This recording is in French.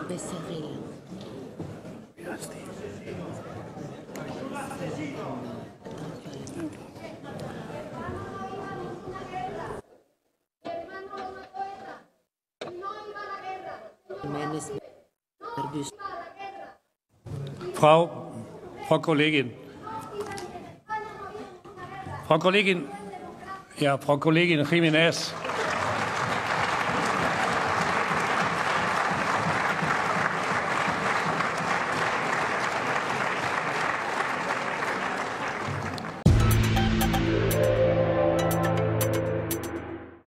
Becerril. Wie heißt die? Jiménez Arbus. Frau Kollegin. Frau Kollegin Jiménez.